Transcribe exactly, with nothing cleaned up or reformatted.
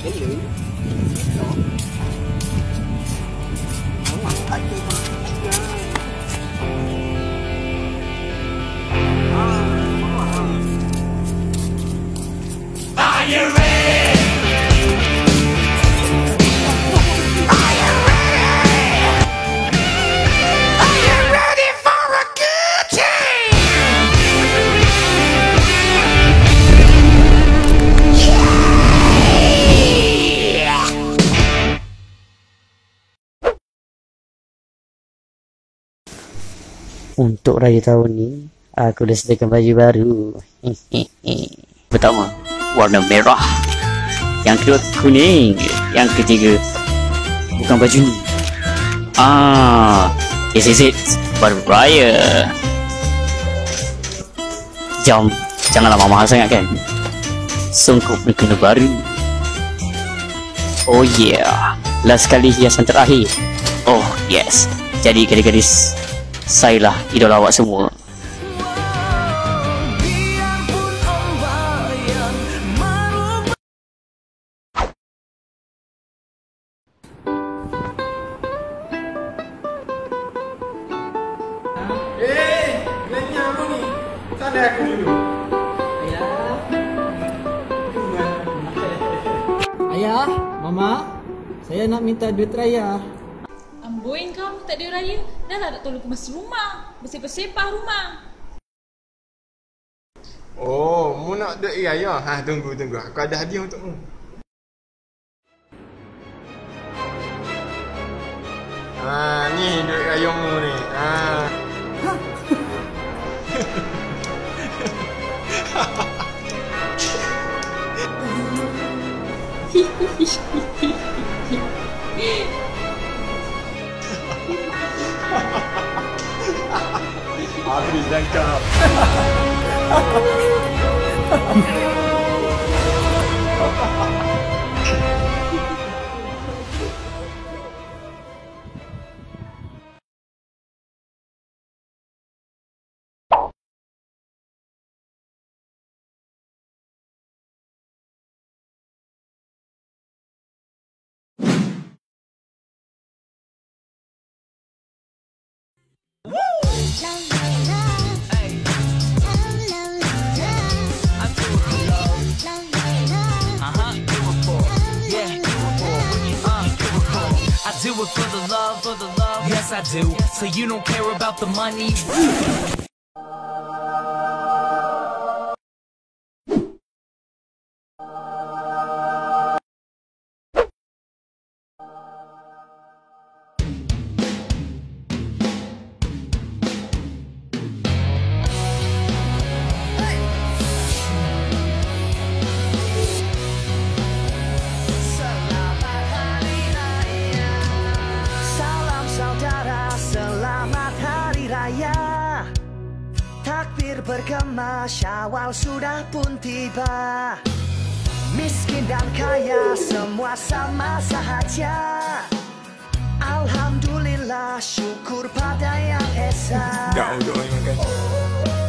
Hello. Ito. Ang matay ko ba? Are you ready? Are you ready? Are you ready for a good time? Yeah! Untuk raya tahun ni, aku dah sediakan baju baru. Pertama, warna merah. Yang kedua, kuning. Yang ketiga, bukan baju ni. Ah, yes, yes, yes. Baru raya. Jom, janganlah mahal sangat kan. Sungguh berkena baru. Oh yeah, last kali hiasan terakhir. Oh yes, jadi gadis-gadis, saya lah idola awak semua. Eh, kenyang apa ni? Sana aku dulu. Ayah. Ayah, Mama, saya nak minta duit raya. Amboi kau minta duit raya. Dah lah nak tolong kemas rumah. Bersepah-sepah rumah. Oh, mu nak duit raya? Ha, tunggu tunggu. Aku ada hadiah untuk mu. Ha, ni duit raya mu ni. Ha. Habis dah kau. Do it for the love, for the love. Yes, I do. So you don't care about the money. Takbir bergema, Syawal sudah pun tiba. Miskin dan kaya semua sama sahaja. Alhamdulillah, syukur pada Yang Esa. Dah, dah makan.